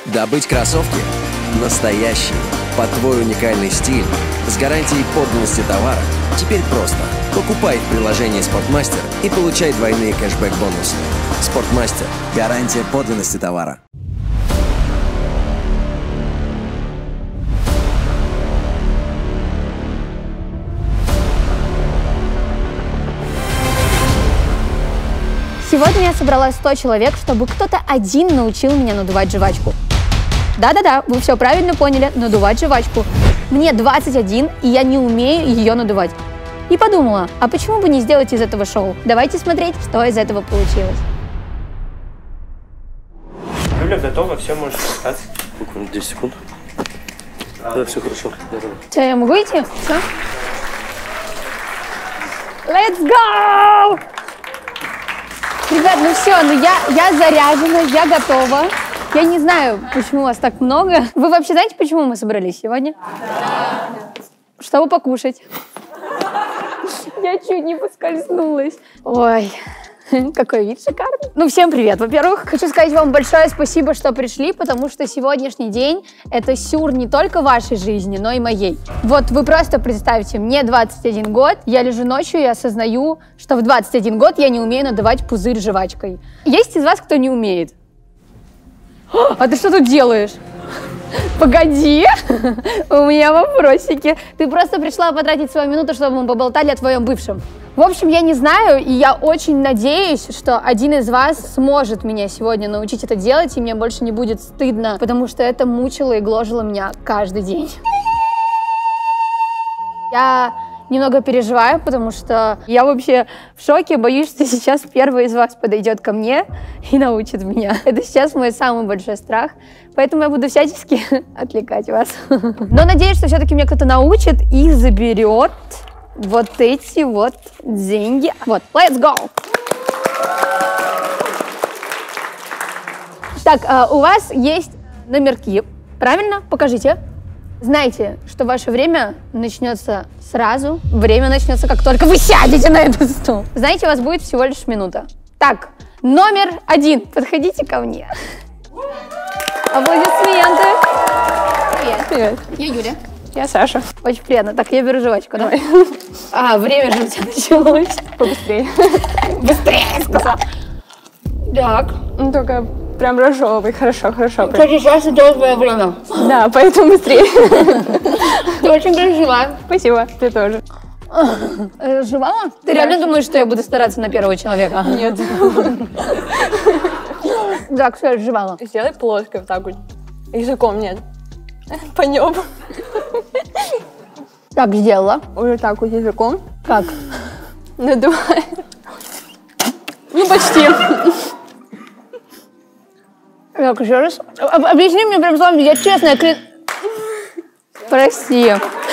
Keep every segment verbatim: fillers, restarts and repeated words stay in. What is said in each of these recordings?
Добыть кроссовки настоящие, под твой уникальный стиль, с гарантией подлинности товара, теперь просто. Покупай в приложении Спортмастер и получай двойные кэшбэк-бонусы. Спортмастер. Гарантия подлинности товара. Сегодня я собрала сто человек, чтобы кто-то один научил меня надувать жвачку. Да-да-да, вы все правильно поняли, надувать жвачку. Мне двадцать один, и я не умею ее надувать. И подумала, а почему бы не сделать из этого шоу? Давайте смотреть, что из этого получилось. Юля готова, все, можешь спускаться. Буквально десять секунд. Да, все хорошо. Все, я могу идти? Все? Let's go! Ребят, ну все, ну я, я заряжена, я готова. Я не знаю, почему вас так много. Вы вообще знаете, почему мы собрались сегодня? Да. Чтобы покушать. Я чуть не поскользнулась. Ой, какой вид шикарный. Ну, всем привет. Во-первых, хочу сказать вам большое спасибо, что пришли, потому что сегодняшний день — это сюр не только вашей жизни, но и моей. Вот вы просто представьте, мне двадцать один год, я лежу ночью и осознаю, что в двадцать один год я не умею надувать пузырь жвачкой. Есть из вас, кто не умеет? А ты что тут делаешь? Погоди, у меня вопросики. Ты просто пришла потратить свою минуту, чтобы мы поболтали о твоем бывшем. В общем, я не знаю, и я очень надеюсь, что один из вас сможет меня сегодня научить это делать, и мне больше не будет стыдно, потому что это мучило и гложило меня каждый день. Я немного переживаю, потому что я вообще в шоке, боюсь, что сейчас первый из вас подойдет ко мне и научит меня. Это сейчас мой самый большой страх, поэтому я буду всячески отвлекать вас. Но надеюсь, что все-таки меня кто-то научит и заберет вот эти вот деньги. Вот, let's go! Так, а у вас есть номерки, правильно? Покажите. Знаете, что ваше время начнется сразу, время начнется, как только вы сядете на этот стул. Знаете, у вас будет всего лишь минута. Так, номер один, подходите ко мне. Аплодисменты. Привет. Привет. Я Юля. Я Саша. Очень приятно. Так, я беру жвачку, да? А, время же у тебя началось. Побыстрее. Быстрее, сказала. Так. Ну, только прям разжевывай. Хорошо, хорошо. Кстати, сейчас идет твое время. Да, поэтому быстрее. Ты очень красивая. Спасибо, ты тоже. Жевала? Ты реально думаешь, что я буду стараться на первого человека? Нет. Так, все, я жевала. Сделай плоско вот так вот. Языком нет. По небу. Так, сделала. Уже так вот языком. Как? Надувай. Ну, почти. Так, еще раз. Объясни мне прям словами, я честно, я клин... Прости.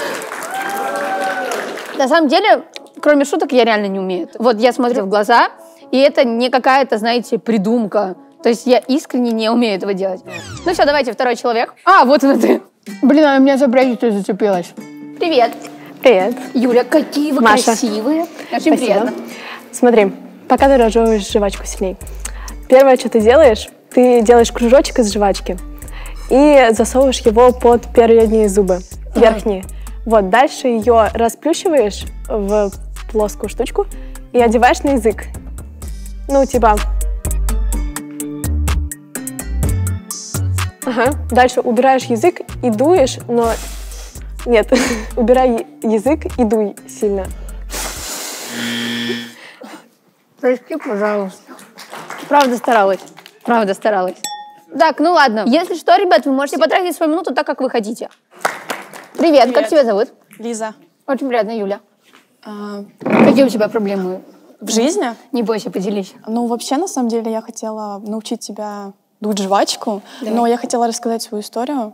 На самом деле, кроме шуток, я реально не умею. Вот я смотрю в глаза, и это не какая-то, знаете, придумка. То есть я искренне не умею этого делать. Ну все, давайте, второй человек. А, вот она ты. Блин, она меня за браслет зацепилась. Привет. Привет. Юля, какие вы Маша. Красивые. Очень приятно. Смотри, пока ты разжевываешь жвачку сильней. Первое, что ты делаешь, ты делаешь кружочек из жвачки и засовываешь его под передние зубы, верхние. Вот, дальше ее расплющиваешь в плоскую штучку и одеваешь на язык. Ну, типа... Ага. Дальше убираешь язык и дуешь, но... Нет, убирай язык и дуй сильно. Прости, пожалуйста. Правда старалась. Правда старалась. Так, ну ладно. Если что, ребят, вы можете потратить свою минуту так, как вы хотите. Привет, Привет. Как тебя зовут? Лиза. Очень приятно, Юля. А... Какие у тебя проблемы? В жизни? Не бойся, поделись. Ну, вообще, на самом деле, я хотела научить тебя дуть жвачку, Давай. но я хотела рассказать свою историю.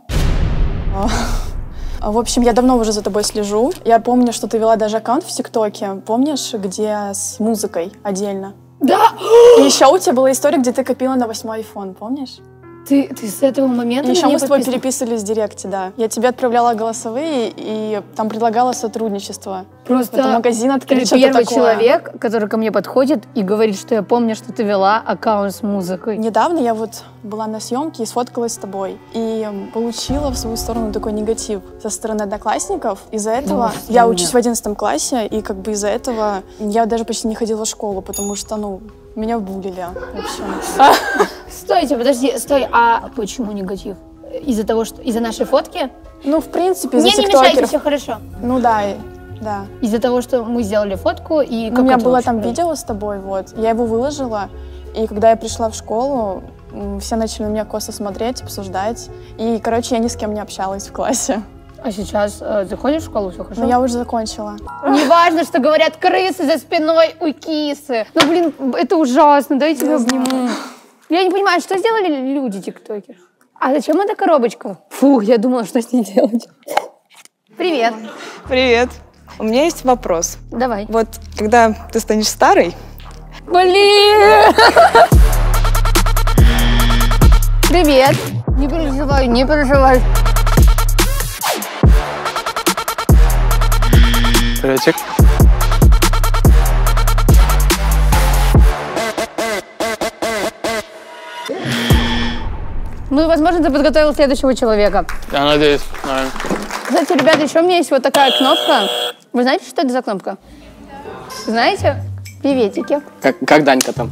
В общем, я давно уже за тобой слежу. Я помню, что ты вела даже аккаунт в ТикТоке. Помнишь, где с музыкой отдельно? Да! И еще у тебя была история, где ты копила на восьмой айфон, помнишь? Ты, ты с этого момента Еще мы с тобой подпис... переписывались в директе, да. Я тебе отправляла голосовые и там предлагала сотрудничество. Просто это магазин открыть, ты что-то первый такое. человек, который ко мне подходит и говорит, что я помню, что ты вела аккаунт с музыкой. Недавно я вот была на съемке и сфоткалась с тобой. И получила в свою сторону такой негатив со стороны одноклассников. Из-за этого Да, я меня. учусь в одиннадцатом классе, и как бы из-за этого я даже почти не ходила в школу, потому что, ну, меня булили, в общем. Стойте, подожди, стой, а почему негатив? Из-за того, что из-за нашей фотки? Ну, в принципе, из-за Мне не мешайте, тиктокеров. все хорошо. Ну да, и- да. Из-за того, что мы сделали фотку и Ну, как у меня это было вообще там было? видео с тобой, вот. Я его выложила, и когда я пришла в школу, м, все начали на меня косо смотреть, обсуждать. И, короче, я ни с кем не общалась в классе. А сейчас э, заходишь в школу, все хорошо? Но я уже закончила. Не важно, что говорят крысы за спиной у кисы. Ну, блин, это ужасно, дай я тебя обниму. Я не понимаю, что сделали люди, тиктокеры? А зачем эта коробочка? Фух, я думала, что с ней делать. Привет. Привет. У меня есть вопрос. Давай. Вот когда ты станешь старой, Блин! Привет. Не переживай, не переживай. Приветик. Ну, возможно, ты подготовил следующего человека. Я надеюсь, наверное. Кстати, ребята, еще у меня есть вот такая кнопка. Вы знаете, что это за кнопка? Знаете? Приветики. Как, как Данька там?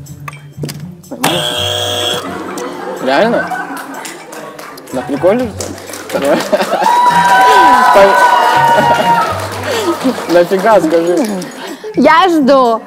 Реально? На приколе? Нафига, скажи. Я жду.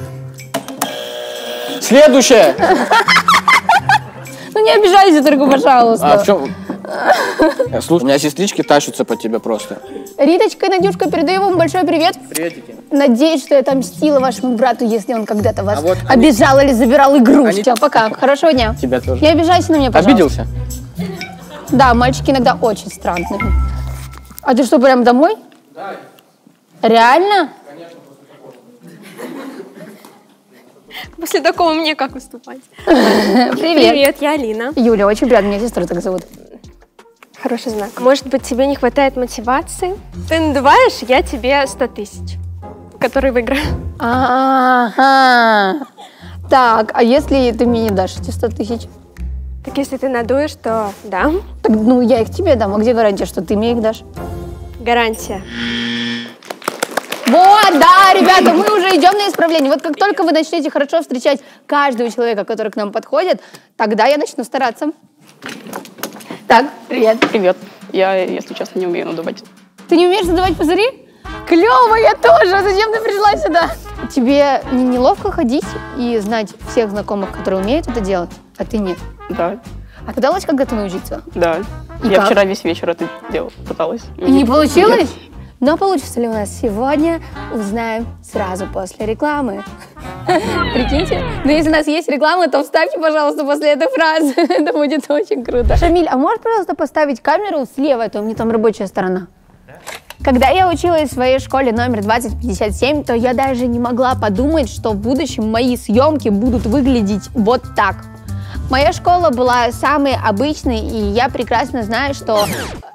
Следующее! Ну не обижайся только, пожалуйста. А в чем? Слушай, у меня сестрички тащатся по тебе просто. Риточка и Надюшка, передаю вам большой привет. Приветики. Надеюсь, что я отомстила вашему брату, если он когда-то вас А вот они- обижал или забирал игру. Они- Все, пока. Хорошего дня. Тебя тоже. Не обижайся на меня, пожалуйста. Обиделся? Да, мальчики иногда очень странные. А ты что, прям домой? Да. Реально? После такого мне как выступать? Привет. Привет, я Алина. Юля, очень приятно, меня сестра так зовут. Хороший знак. Может быть, тебе не хватает мотивации? Ты надуваешь, я тебе сто тысяч, которые выиграю. Ага. Так, а если ты мне не дашь эти сто тысяч? Так если ты надуешь, то да. Так, ну, я их тебе дам. А где гарантия, что ты мне их дашь? Гарантия. Вот, да, ребята, мы уже идем на исправление. Вот как только вы начнете хорошо встречать каждого человека, который к нам подходит, тогда я начну стараться. Так, привет. Привет. Я, если честно, не умею надувать. Ты не умеешь задавать пузыри? Клево, я тоже. Зачем ты пришла сюда? Тебе не неловко ходить и знать всех знакомых, которые умеют это делать, а ты нет? Да, А пыталась когда-то научиться? да. И я как? вчера весь вечер это делала, пыталась. И не получилось? Но получится ли у нас сегодня, узнаем сразу после рекламы. Прикиньте? Но если у нас есть реклама, то вставьте, пожалуйста, после этой фразы. Это будет очень круто. Шамиль, а можешь, пожалуйста, поставить камеру слева, а то у меня там рабочая сторона. Когда я училась в своей школе номер двадцать пятьдесят семь, то я даже не могла подумать, что в будущем мои съемки будут выглядеть вот так. Моя школа была самой обычной, и я прекрасно знаю, что...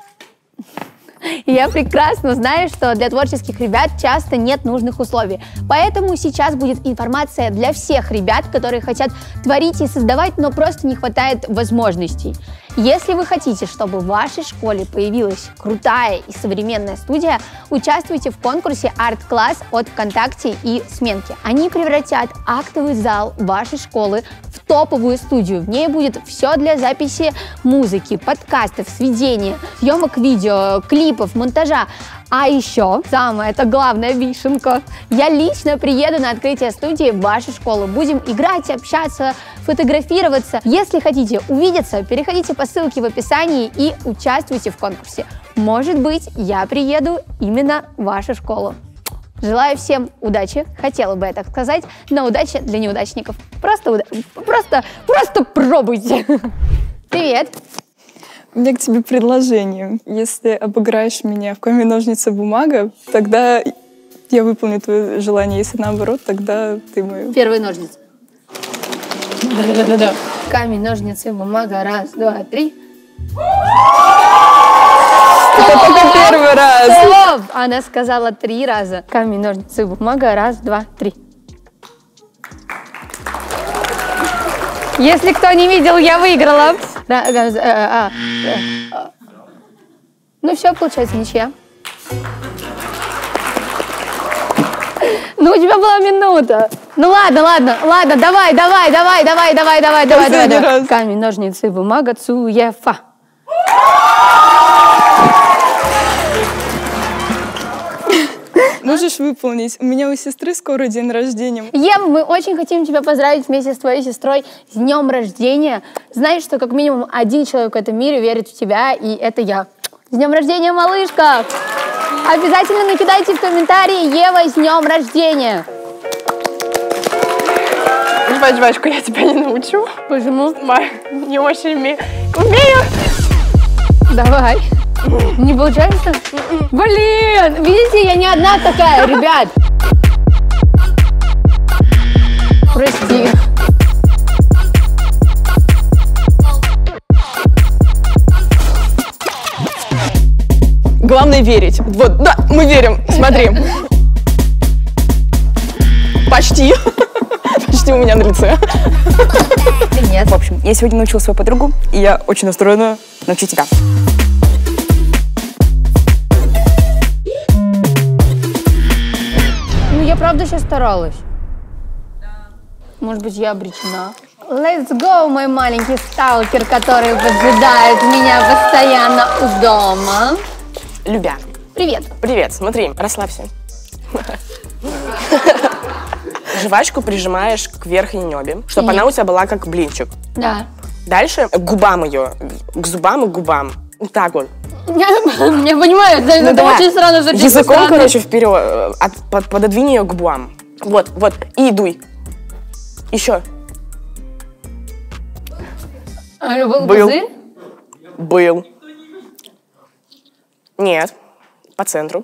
И я прекрасно знаю, что для творческих ребят часто нет нужных условий. Поэтому сейчас будет информация для всех ребят, которые хотят творить и создавать, но просто не хватает возможностей. Если вы хотите, чтобы в вашей школе появилась крутая и современная студия, участвуйте в конкурсе «Арт-класс» от ВКонтакте и Сменки. Они превратят актовый зал вашей школы в топовую студию. В ней будет все для записи музыки, подкастов, сведения, съемок видео, клипов, монтажа. А еще, самое это главная вишенка, я лично приеду на открытие студии в вашу школу. Будем играть, общаться, фотографироваться. Если хотите увидеться, переходите по ссылке в описании и участвуйте в конкурсе. Может быть, я приеду именно в вашу школу. Желаю всем удачи, хотела бы я так сказать, но удача для неудачников. Просто, уда... просто, просто пробуйте. Привет. У меня к тебе предложение. Если обыграешь меня в камень, ножницы, бумага, тогда я выполню твое желание. Если наоборот, тогда ты мою. Первые ножницы. Да-да-да-да. Камень, ножницы, бумага. Раз, два, три. Это только первый раз. Стоп! Она сказала три раза. Камень, ножницы, бумага. Раз, два, три. Если кто не видел, я выиграла. Ну все, получается ничья. Ну, у тебя была минута. Ну ладно, ладно, ладно, давай, давай, давай, давай, давай, давай, давай, давай, давай. Камень, ножницы, бумага, цуефа. Можешь выполнить? У меня у сестры скоро день рождения. Ева, мы очень хотим тебя поздравить вместе с твоей сестрой с днем рождения. Знаешь, что как минимум один человек в этом мире верит в тебя, и это я. С днем рождения, малышка! Обязательно накидайте в комментарии «Ева, с днем рождения». Жевать жвачку я тебя не научу. Почему? Не очень умею. Умею! Давай. Не получается? Блин, видите, я не одна такая, ребят. Прости. Главное верить. Вот, да, мы верим. Смотри. Почти. Почти у меня на лице. Нет. В общем, я сегодня научила свою подругу, и я очень настроена научить тебя. Ну, я правда сейчас старалась. Может быть, я обречена. Let's go, мой маленький сталкер, который поджидает меня постоянно у дома. Любя. Привет. Привет, смотри, расслабься. Жвачку прижимаешь к верхней небе, чтобы она у тебя была как блинчик. Да. Дальше к губам ее, к зубам и к губам. Вот так вот. Я, я понимаю, это, Ну это да. очень странно звучит. Языком, странно. короче, вперед, от, под, пододвинь ее к губам. Вот, вот, и дуй. Еще. А, был, Был. пузырь? Был. Нет. По центру.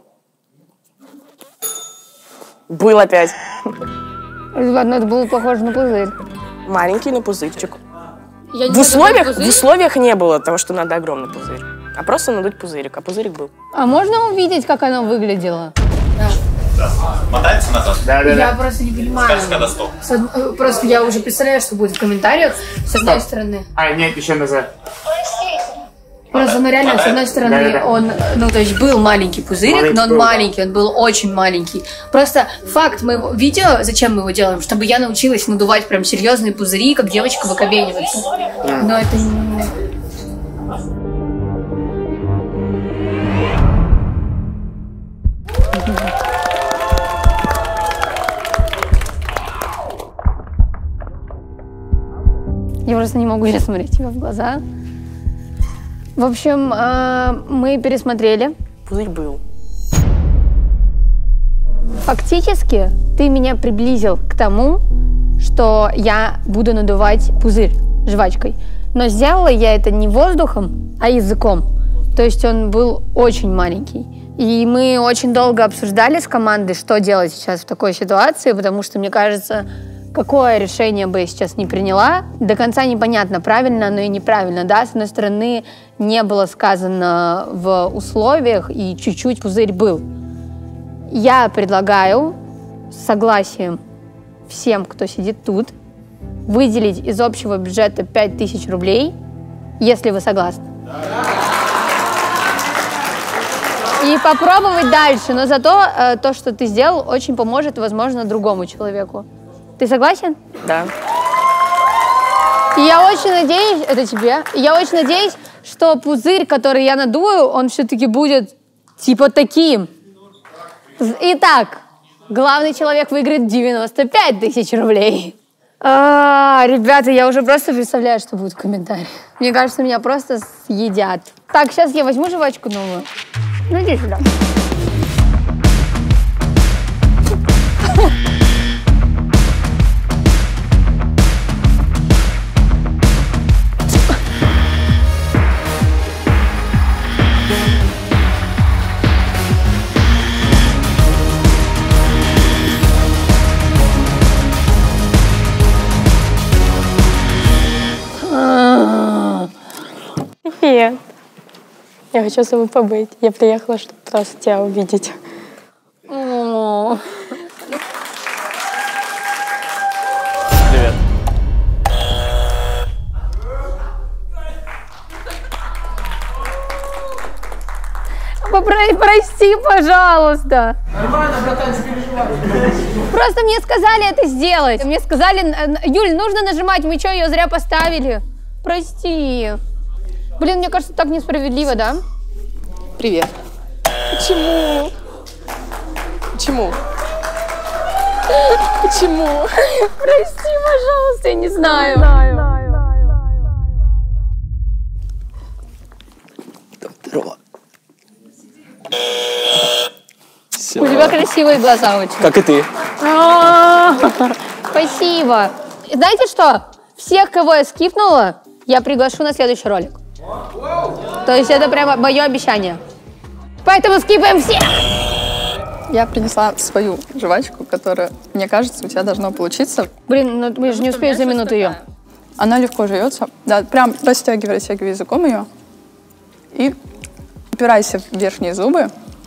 Был опять. Ладно, это было похоже на пузырь. Маленький, но пузырчик. Я не В условиях, пузырь? в условиях не было того, что надо огромный пузырь. А просто надуть пузырик. А пузырик был. А можно увидеть, как оно выглядело? Да. Мотается назад? Да, да, Я просто не понимаю. Скажешь, когда стоп. С од- Просто я уже представляю, что будет в комментариях. С одной стороны. А, нет, еще назад. Просто, ну реально, с одной стороны, Да, да, да. он, ну то есть был маленький пузырик, Маленький но он был, да. маленький, он был очень маленький. Просто факт моего видео, зачем мы его делаем? Чтобы я научилась надувать прям серьезные пузыри, как девочка выкобениваться. Но это не... Я просто не могу сейчас смотреть тебе в глаза. В общем, э, мы пересмотрели. Пузырь был. Фактически ты меня приблизил к тому, что я буду надувать пузырь жвачкой. Но сделала я это не воздухом, а языком. То есть он был очень маленький. И мы очень долго обсуждали с командой, что делать сейчас в такой ситуации, потому что, мне кажется, какое решение бы я сейчас не приняла, до конца непонятно, правильно оно и неправильно. Да? С одной стороны, не было сказано в условиях, и чуть-чуть пузырь был. Я предлагаю с согласием всем, кто сидит тут, выделить из общего бюджета пять тысяч рублей, если вы согласны. И попробовать дальше, но зато э, то, что ты сделал, очень поможет, возможно, другому человеку. Ты согласен? Да. И я очень надеюсь, это тебе, и я очень надеюсь, что пузырь, который я надую, он все-таки будет типа таким. Итак, главный человек выиграет девяносто пять тысяч рублей. А, ребята, я уже просто представляю, что будет в комментариях. Мне кажется, меня просто съедят. Так, сейчас я возьму жвачку новую. Ну, иди сюда. Привет. Я хочу с тобой побыть. Я приехала, чтобы просто тебя увидеть. О. Привет. Попро- Прости, пожалуйста. Нормально, братан, не переживай. Просто мне сказали это сделать. Мне сказали, Юль, нужно нажимать, мы что, ее зря поставили? Прости. Блин, мне кажется, так несправедливо, да? Привет. Почему? Почему? Почему? Прости, пожалуйста, я не знаю. Здорово. У тебя красивые глаза очень. Как и ты. Спасибо. Знаете что? Всех, кого я скипнула, я приглашу на следующий ролик. То есть это прямо мое обещание. Поэтому скипаем всех! Я принесла свою жвачку, которая, мне кажется, у тебя должно получиться. Блин, ну мы же не успеем за минуту ее. Она легко жуется. Да, прям растягивай, растягивай языком ее. И упирайся в верхние зубы.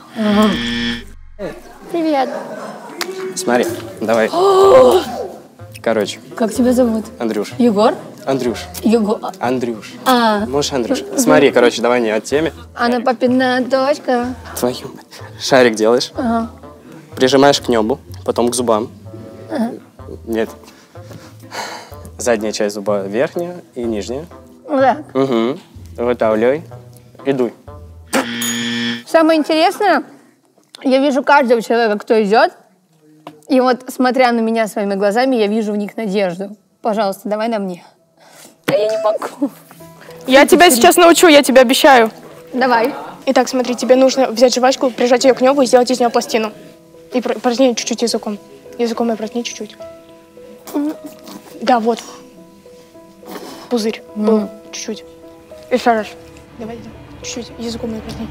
Привет. Смотри, давай. Короче. Как тебя зовут? Андрюш. Егор? Андрюш. Егор. Андрюш. А. Можешь, Андрюш? Смотри, короче, давай не от теме. Она папина дочка. Твою мать. Шарик делаешь. Ага. Прижимаешь к небу, потом к зубам. Ага. Нет. Задняя часть зуба верхняя и нижняя. Вот так. Угу. Вытавливай и дуй. Самое интересное, я вижу каждого человека, кто идет, и вот, смотря на меня своими глазами, я вижу в них надежду. Пожалуйста, давай на мне. А я не могу. Я тебя сейчас научу, я тебе обещаю. Давай. Итак, смотри, тебе нужно взять жвачку, прижать ее к небу и сделать из нее пластину. И протяни чуть-чуть языком. Языком и протяни чуть-чуть. Да, вот. Пузырь был чуть-чуть. Еще раз. Давай, чуть-чуть языком и протяни.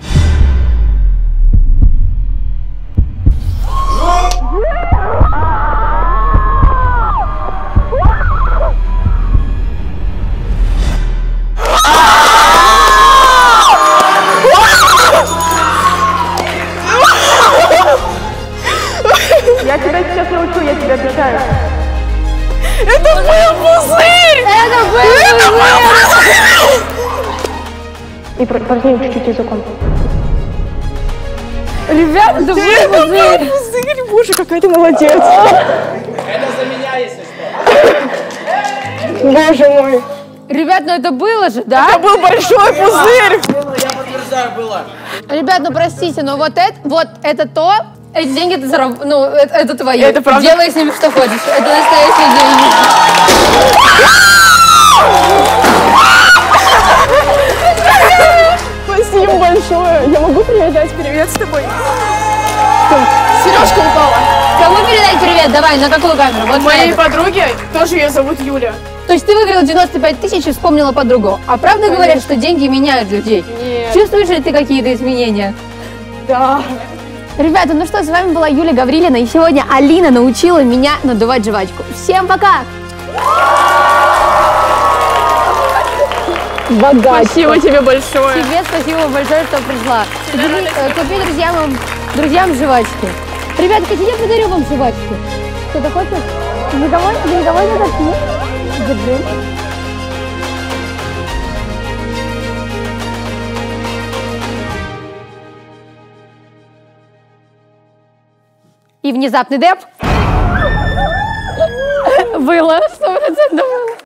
Я тебя сейчас научу, я тебе обещаю. Это был пузырь! Это был пузырь! И протяни чуть-чуть языком. Ребята, это был пузырь! Пузырь, боже, какая ты молодец! Это за меня, если что. Боже мой! Ребят, ну это было же, да? Это был большой пузырь! Было, я подтверждаю, было. Ребят, ну простите, но вот это, вот это то, эти деньги ты зараб... ну, это, это твои. Это правда? Делай с ними что хочешь. Это настоящие деньги. Спасибо большое! Я могу передать привет с тобой? Сережка упала. Кому передать привет? Давай, на какую камеру? Вот Моей на эту. подруге, тоже ее зовут Юля. То есть ты выиграла девяносто пять тысяч и вспомнила подругу. А правда говорят, что деньги меняют людей? Нет. Чувствуешь ли ты какие-то изменения? Да. Ребята, ну что, с вами была Юля Гаврилина, и сегодня Алина научила меня надувать жвачку. Всем пока! Богатство. Спасибо тебе большое. Тебе спасибо большое, что пришла. Купи, э, купи друзьям, друзьям жвачки. Ребят, хотите, я подарю вам жвачки? Кто-то хочет? Никого, никого не такие? Держи. И внезапный деп. Было, сто процентов было.